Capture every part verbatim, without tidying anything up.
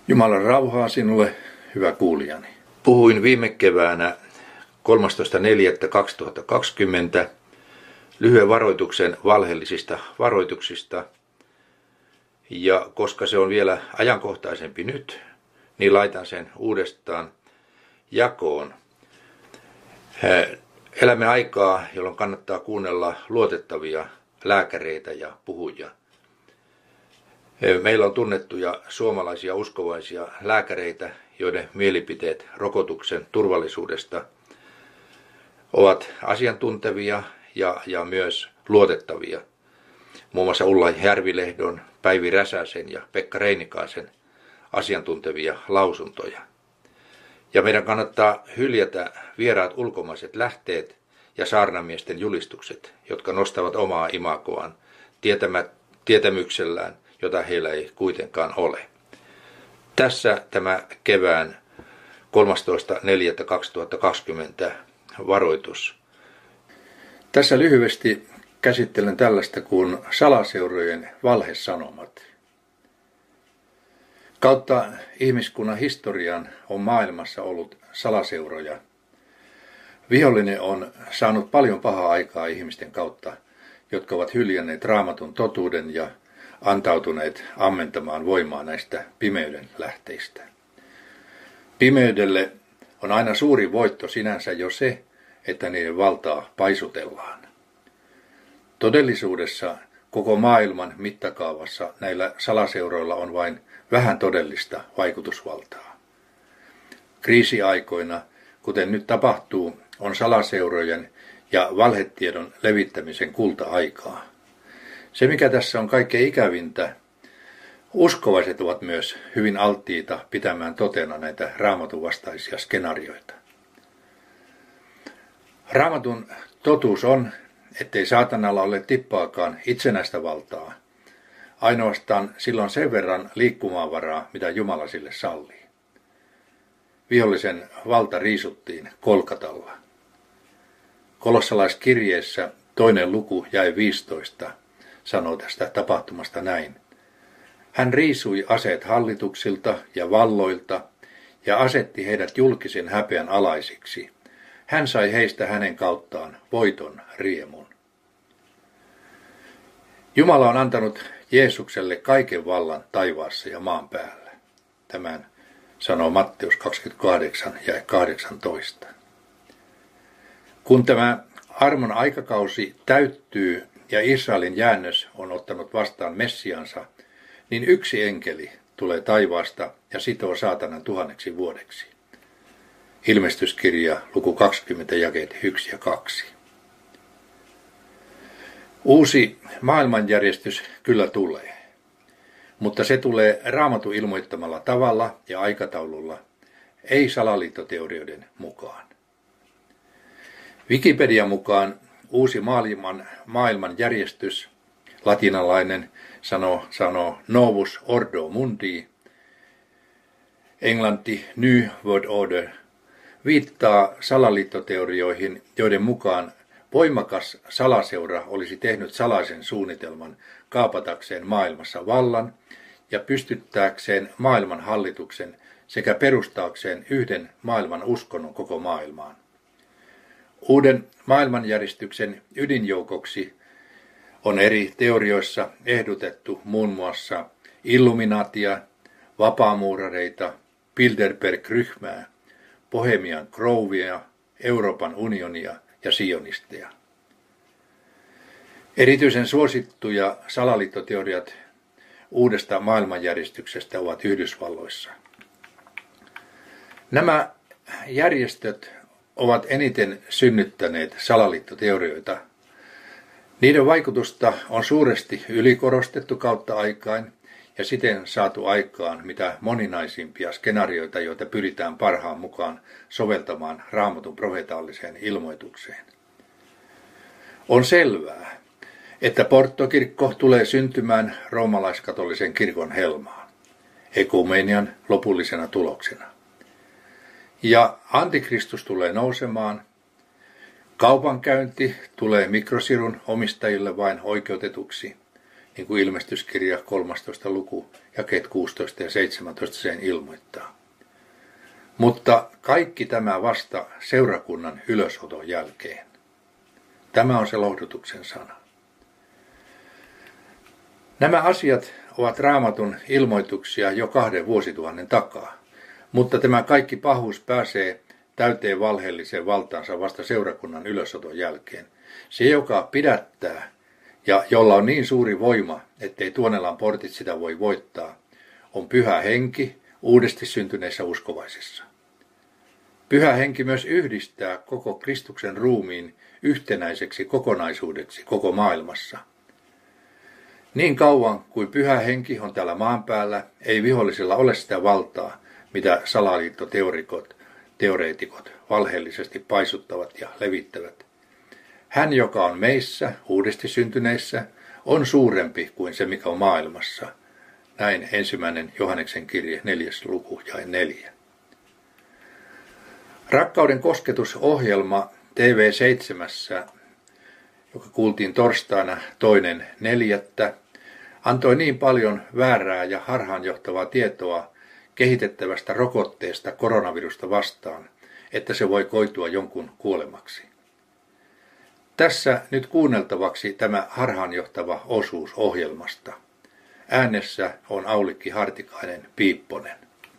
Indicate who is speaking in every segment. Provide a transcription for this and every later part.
Speaker 1: Jumalan rauhaa sinulle, hyvä kuulijani.
Speaker 2: Puhuin viime keväänä kolmastoista neljättä kaksituhattakaksikymmentä lyhyen varoituksen valheellisista varoituksista. Ja koska se on vielä ajankohtaisempi nyt, niin laitan sen uudestaan jakoon. Elämme aikaa, jolloin kannattaa kuunnella luotettavia lääkäreitä ja puhujia. Meillä on tunnettuja suomalaisia uskovaisia lääkäreitä, joiden mielipiteet rokotuksen turvallisuudesta ovat asiantuntevia ja, ja myös luotettavia. Muun muassa Ulla Järvilehdon, Päivi Räsäsen ja Pekka Reinikaisen asiantuntevia lausuntoja. Ja meidän kannattaa hyljätä vieraat ulkomaiset lähteet ja saarnamiesten julistukset, jotka nostavat omaa imagoaan tietämyksellään, jota heillä ei kuitenkaan ole. Tässä tämä kevään kolmastoista neljättä kaksituhattakaksikymmentä varoitus.
Speaker 1: Tässä lyhyesti käsittelen tällaista kuin salaseurojen valhesanomat. Kautta ihmiskunnan historian on maailmassa ollut salaseuroja. Vihollinen on saanut paljon pahaa aikaa ihmisten kautta, jotka ovat hyljänneet Raamatun totuuden ja antautuneet ammentamaan voimaa näistä pimeyden lähteistä. Pimeydelle on aina suuri voitto sinänsä jo se, että niiden valtaa paisutellaan. Todellisuudessa koko maailman mittakaavassa näillä salaseuroilla on vain vähän todellista vaikutusvaltaa. Kriisiaikoina, kuten nyt tapahtuu, on salaseurojen ja valhetiedon levittämisen kulta-aikaa. Se, mikä tässä on kaikkein ikävintä, uskovaiset ovat myös hyvin alttiita pitämään totena näitä Raamatun vastaisia skenaarioita. Raamatun totuus on, ettei saatanalla ole tippaakaan itsenäistä valtaa, ainoastaan silloin sen verran liikkumavaraa, mitä Jumala sille sallii. Vihollisen valta riisuttiin Kolkatalla. Kolossalaiskirjeessä toinen luku jäi viisitoista sanoo tästä tapahtumasta näin. Hän riisui aseet hallituksilta ja valloilta ja asetti heidät julkisen häpeän alaisiksi. Hän sai heistä hänen kauttaan voiton riemun. Jumala on antanut Jeesukselle kaiken vallan taivaassa ja maan päällä. Tämän sanoo Matteus kaksikymmentäkahdeksan ja kahdeksantoista. Kun tämä armon aikakausi täyttyy ja Israelin jäännös on ottanut vastaan Messiansa, niin yksi enkeli tulee taivaasta ja sitoo saatanan tuhanneksi vuodeksi. Ilmestyskirja luku kaksikymmentä jakeet yksi ja kaksi. Uusi maailmanjärjestys kyllä tulee, mutta se tulee Raamatun ilmoittamalla tavalla ja aikataululla, ei salaliittoteorioiden mukaan. Wikipedian mukaan uusi maailman, maailmanjärjestys, latinalainen sanoo, sanoo Novus Ordo Mundi, englanti New World Order, viittaa salaliittoteorioihin, joiden mukaan voimakas salaseura olisi tehnyt salaisen suunnitelman kaapatakseen maailmassa vallan ja pystyttääkseen maailman hallituksen sekä perustaakseen yhden maailman uskonnon koko maailmaan. Uuden maailmanjärjestyksen ydinjoukoksi on eri teorioissa ehdotettu muun muassa Illuminatia, vapaamuurareita, Bilderberg-ryhmää, Bohemian Grovea, Euroopan unionia ja sionisteja. Erityisen suosittuja salaliittoteoriat uudesta maailmanjärjestyksestä ovat Yhdysvalloissa. Nämä järjestöt ovat eniten synnyttäneet salaliittoteorioita. Niiden vaikutusta on suuresti ylikorostettu kautta aikain ja siten saatu aikaan mitä moninaisimpia skenaarioita, joita pyritään parhaan mukaan soveltamaan Raamatun profetaalliseen ilmoitukseen. On selvää, että Porttokirkko tulee syntymään roomalaiskatolisen kirkon helmaan, ekumenian lopullisena tuloksena. Ja antikristus tulee nousemaan, kaupankäynti tulee mikrosirun omistajille vain oikeutetuksi, niin kuin ilmestyskirja kolmastoista luku, jakeet kuusitoista ja seitsemäntoista sen ilmoittaa. Mutta kaikki tämä vasta seurakunnan ylösoton jälkeen. Tämä on se lohdutuksen sana. Nämä asiat ovat Raamatun ilmoituksia jo kahden vuosituhannen takaa, mutta tämä kaikki pahuus pääsee täyteen valheelliseen valtaansa vasta seurakunnan ylösoton jälkeen. Se, joka pidättää ja jolla on niin suuri voima, ettei Tuonelan portit sitä voi voittaa, on Pyhä Henki uudesti syntyneissä uskovaisissa. Pyhä Henki myös yhdistää koko Kristuksen ruumiin yhtenäiseksi kokonaisuudeksi koko maailmassa. Niin kauan kuin Pyhä Henki on täällä maan päällä, ei vihollisella ole sitä valtaa, mitä salaliittoteorikot, teoreetikot valheellisesti paisuttavat ja levittävät. Hän, joka on meissä, uudesti syntyneissä, on suurempi kuin se, mikä on maailmassa. Näin ensimmäinen Johanneksen kirje, neljäs luku ja neljä. Rakkauden kosketusohjelma T V seitsemän, joka kuultiin torstaina toinen neljättä, antoi niin paljon väärää ja harhaanjohtavaa tietoa kehitettävästä rokotteesta koronavirusta vastaan, että se voi koitua jonkun kuolemaksi. Tässä nyt kuunneltavaksi tämä harhaanjohtava osuus ohjelmasta. Äänessä on Aulikki Hartikainen Piipponen.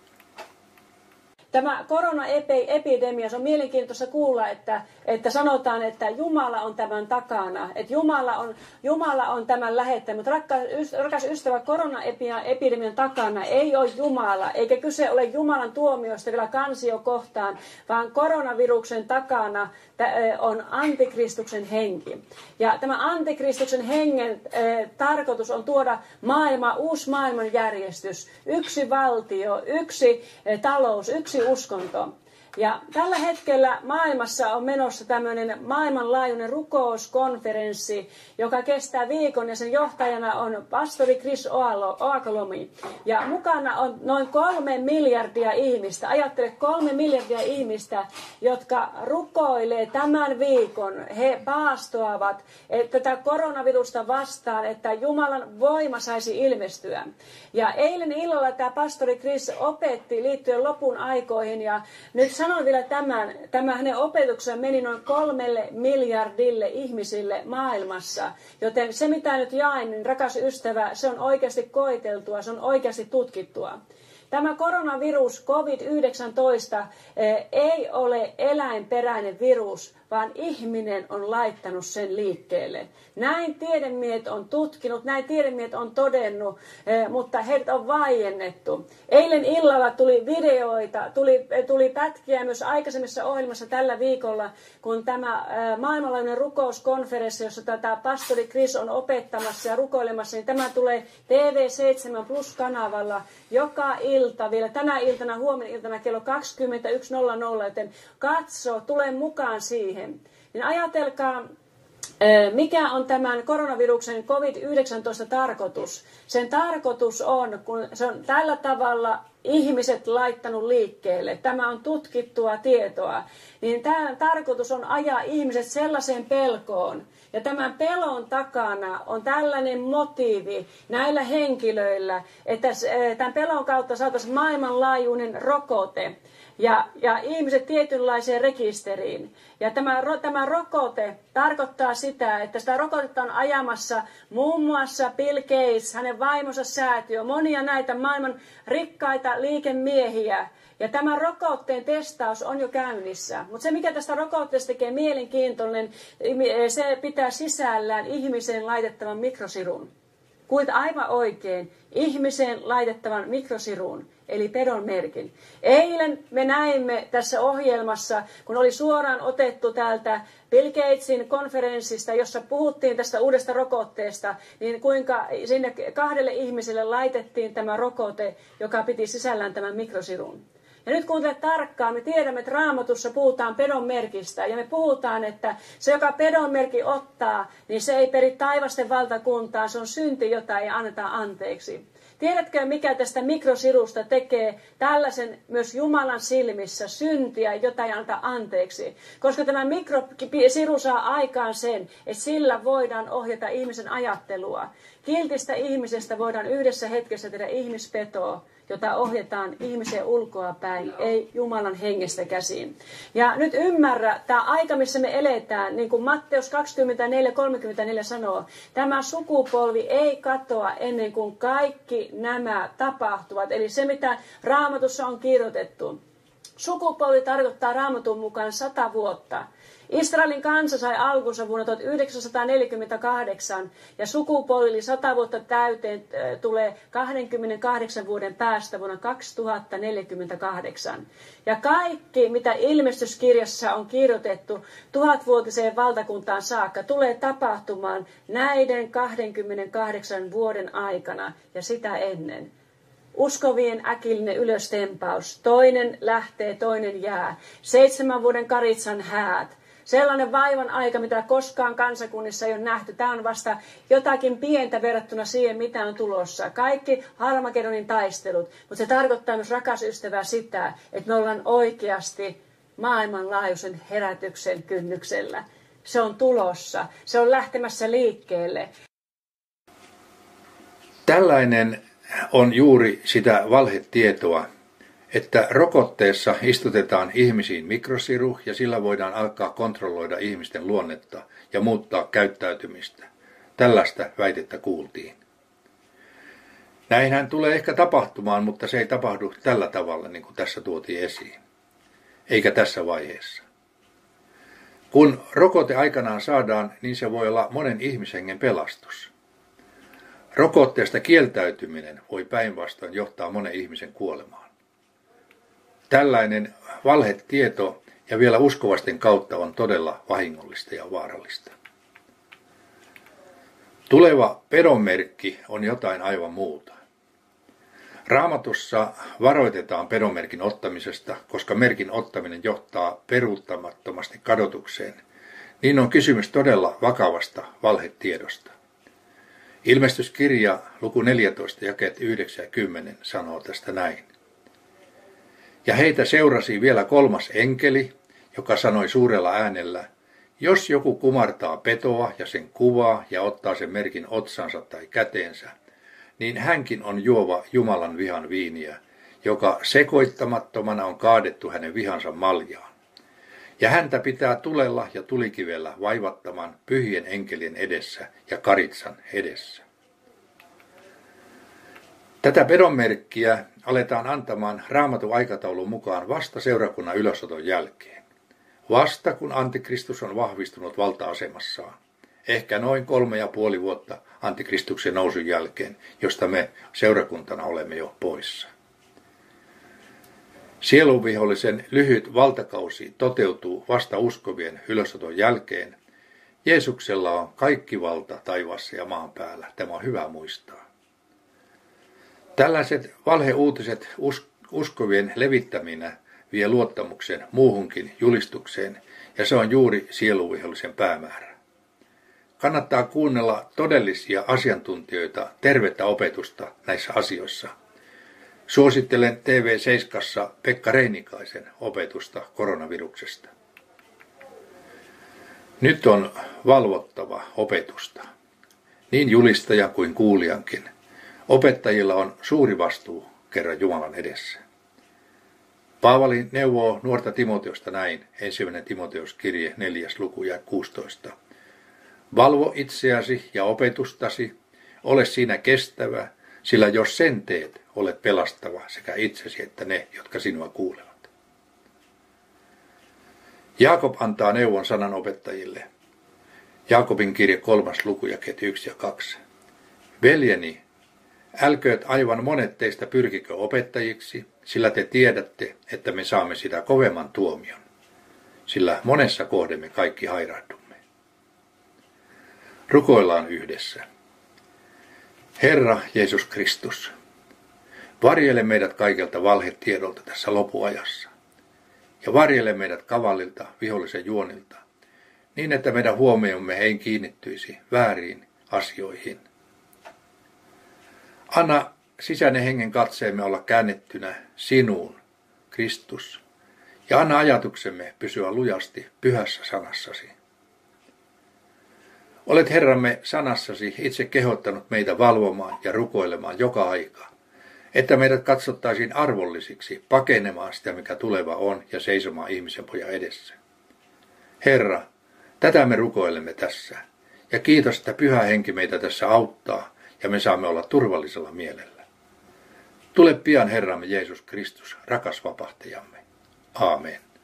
Speaker 3: Tämä koronaepidemia, se on mielenkiintoista kuulla, että, että sanotaan, että Jumala on tämän takana, että Jumala on, Jumala on tämän lähettänyt. Mutta rakas, rakas ystävä, koronaepidemian takana ei ole Jumala, eikä kyse ole Jumalan tuomioista vielä kansiokohtaan, vaan koronaviruksen takana on antikristuksen henki. Ja tämä antikristuksen hengen eh, tarkoitus on tuoda maailma, uusi maailmanjärjestys, yksi valtio, yksi eh, talous, yksi uskonto. Ja tällä hetkellä maailmassa on menossa tämmöinen maailmanlaajuinen rukouskonferenssi, joka kestää viikon ja sen johtajana on pastori Chris Oakalomi. Ja mukana on noin kolme miljardia ihmistä, ajattele kolme miljardia ihmistä, jotka rukoilee tämän viikon. He paastoavat että tätä koronavirusta vastaan, että Jumalan voima saisi ilmestyä. Ja eilen illalla tämä pastori Chris opetti liittyen lopun aikoihin ja nyt sanon vielä tämän, tämä hänen opetuksensa meni noin kolmelle miljardille ihmisille maailmassa, joten se mitä nyt jaen, niin rakas ystävä, se on oikeasti koeteltua, se on oikeasti tutkittua. Tämä koronavirus covid yhdeksäntoista ei ole eläinperäinen virus, vaan ihminen on laittanut sen liikkeelle. Näin tiedemiehet on tutkinut, näin tiedemiehet on todennut, mutta heidät on vaiennettu. Eilen illalla tuli videoita, tuli, tuli pätkiä myös aikaisemmissa ohjelmassa tällä viikolla, kun tämä maailmanlaajuinen rukouskonferenssi, jossa tätä pastori Chris on opettamassa ja rukoilemassa, niin tämä tulee T V seitsemän Plus-kanavalla joka ilta, vielä tänä iltana, huomenna iltana kello kaksikymmentäyksi nolla nolla, joten katso, tule mukaan siihen. Niin ajatelkaa, mikä on tämän koronaviruksen covid yhdeksäntoista tarkoitus. Sen tarkoitus on, kun se on tällä tavalla ihmiset laittanut liikkeelle, tämä on tutkittua tietoa, niin tämä tarkoitus on ajaa ihmiset sellaiseen pelkoon. Ja tämän pelon takana on tällainen motiivi näillä henkilöillä, että tämän pelon kautta saataisiin maailmanlaajuinen rokote. Ja, ja ihmiset tietynlaiseen rekisteriin. Ja tämä, tämä rokote tarkoittaa sitä, että sitä rokotetta on ajamassa muun muassa Bill Gates, hänen vaimonsa säätiö, monia näitä maailman rikkaita liikemiehiä. Ja tämä rokotteen testaus on jo käynnissä. Mutta se, mikä tästä rokotteesta tekee mielenkiintoinen, se pitää sisällään ihmiseen laitettavan mikrosirun. Kuit aivan oikein, ihmiseen laitettavan mikrosirun, eli pedon merkin. Eilen me näimme tässä ohjelmassa, kun oli suoraan otettu täältä Bill Gatesin konferenssista, jossa puhuttiin tästä uudesta rokotteesta, niin kuinka sinne kahdelle ihmiselle laitettiin tämä rokote, joka piti sisällään tämän mikrosirun. Ja nyt kuuntele tarkkaan, me tiedämme, että Raamatussa puhutaan pedon merkistä, ja me puhutaan, että se, joka pedon merkki ottaa, niin se ei peri taivasten valtakuntaan, se on synti, jota ei anneta anteeksi. Tiedätkö, mikä tästä mikrosirusta tekee tällaisen myös Jumalan silmissä syntiä, jota ei anta anteeksi? Koska tämä mikrosiru saa aikaan sen, että sillä voidaan ohjata ihmisen ajattelua. Kiltistä ihmisestä voidaan yhdessä hetkessä tehdä ihmispetoa, jota ohjataan ihmisen ulkoa päin, ei Jumalan hengestä käsin. Ja nyt ymmärrä, tämä aika, missä me eletään, niin kuin Matteus kaksikymmentäneljä kolmekymmentäneljä sanoo, tämä sukupolvi ei katoa ennen kuin kaikki nämä tapahtuvat. Eli se, mitä Raamatussa on kirjoitettu. Sukupolvi tarkoittaa Raamatun mukaan sata vuotta. Israelin kansa sai alkunsa vuonna tuhatyhdeksänsataaneljäkymmentäkahdeksan ja sukupolvi sata vuotta täyteen tulee kaksikymmentäkahdeksan vuoden päästä vuonna kaksituhattaneljäkymmentäkahdeksan. Ja kaikki, mitä ilmestyskirjassa on kirjoitettu tuhatvuotiseen valtakuntaan saakka, tulee tapahtumaan näiden kaksikymmentäkahdeksan vuoden aikana ja sitä ennen. Uskovien äkillinen ylöstempaus. Toinen lähtee, toinen jää. Seitsemän vuoden karitsan häät. Sellainen vaivan aika, mitä koskaan kansakunnissa ei ole nähty. Tämä on vasta jotakin pientä verrattuna siihen, mitä on tulossa. Kaikki Harmagedonin taistelut. Mutta se tarkoittaa myös, rakas ystävä, sitä, että me ollaan oikeasti maailmanlaajuisen herätyksen kynnyksellä. Se on tulossa. Se on lähtemässä liikkeelle.
Speaker 1: Tällainen on juuri sitä valhetietoa, että rokotteessa istutetaan ihmisiin mikrosiru ja sillä voidaan alkaa kontrolloida ihmisten luonnetta ja muuttaa käyttäytymistä. Tällaista väitettä kuultiin. Näinhän tulee ehkä tapahtumaan, mutta se ei tapahdu tällä tavalla, niin kuin tässä tuotiin esiin. Eikä tässä vaiheessa. Kun rokote aikanaan saadaan, niin se voi olla monen ihmishengen pelastus. Rokotteesta kieltäytyminen voi päinvastoin johtaa monen ihmisen kuolemaan. Tällainen valhetieto ja vielä uskovasten kautta on todella vahingollista ja vaarallista. Tuleva pedonmerkki on jotain aivan muuta. Raamatussa varoitetaan pedonmerkin ottamisesta, koska merkin ottaminen johtaa peruuttamattomasti kadotukseen. Niin on kysymys todella vakavasta valhetiedosta. Ilmestyskirja luku neljätoista jakeet yhdeksän ja kymmenen sanoo tästä näin. Ja heitä seurasi vielä kolmas enkeli, joka sanoi suurella äänellä, jos joku kumartaa petoa ja sen kuvaa ja ottaa sen merkin otsansa tai käteensä, niin hänkin on juova Jumalan vihan viiniä, joka sekoittamattomana on kaadettu hänen vihansa maljaan. Ja häntä pitää tulella ja tulikivellä vaivattaman pyhien enkelien edessä ja karitsan edessä. Tätä pedonmerkkiä aletaan antamaan Raamatun aikataulun mukaan vasta seurakunnan ylösoton jälkeen. Vasta kun Antikristus on vahvistunut valta-asemassaan. Ehkä noin kolme ja puoli vuotta Antikristuksen nousun jälkeen, josta me seurakuntana olemme jo poissa. Sielunvihollisen lyhyt valtakausi toteutuu vasta uskovien ylösoton jälkeen. Jeesuksella on kaikki valta taivaassa ja maan päällä. Tämä on hyvä muistaa. Tällaiset valheuutiset uskovien levittäminä vie luottamuksen muuhunkin julistukseen, ja se on juuri sielunvihollisen päämäärä. Kannattaa kuunnella todellisia asiantuntijoita, tervettä opetusta näissä asioissa. Suosittelen T V seitsemässä Pekka Reinikaisen opetusta koronaviruksesta. Nyt on valvottava opetusta, niin julistajan kuin kuulijankin. Opettajilla on suuri vastuu kerran Jumalan edessä. Paavali neuvoo nuorta Timoteusta näin, ensimmäinen Timoteuskirje neljäs luku ja kuusitoista. Valvo itseäsi ja opetustasi, ole siinä kestävä, sillä jos sen teet, olet pelastava sekä itsesi että ne, jotka sinua kuulevat. Jaakob antaa neuvon sanan opettajille. Jaakobin kirje kolmas luku jakeet yksi ja kaksi. Veljeni, älkööt aivan monet teistä pyrkikö opettajiksi, sillä te tiedätte, että me saamme sitä kovemman tuomion. Sillä monessa kohde me kaikki hairahdumme. Rukoillaan yhdessä. Herra Jeesus Kristus, varjele meidät kaikelta valhetiedolta tässä lopuajassa. Ja varjele meidät kavallilta vihollisen juonilta, niin että meidän huomiomme ei kiinnittyisi vääriin asioihin. Anna sisäinen hengen katseemme olla käännettynä sinuun, Kristus, ja anna ajatuksemme pysyä lujasti pyhässä sanassasi. Olet Herramme sanassasi itse kehottanut meitä valvomaan ja rukoilemaan joka aika, että meidät katsottaisiin arvollisiksi pakenemaan sitä, mikä tuleva on, ja seisomaan ihmisen pojan edessä. Herra, tätä me rukoilemme tässä, ja kiitos, että Pyhä Henki meitä tässä auttaa, ja me saamme olla turvallisella mielellä. Tule pian, Herramme Jeesus Kristus, rakas vapahtajamme. Aamen.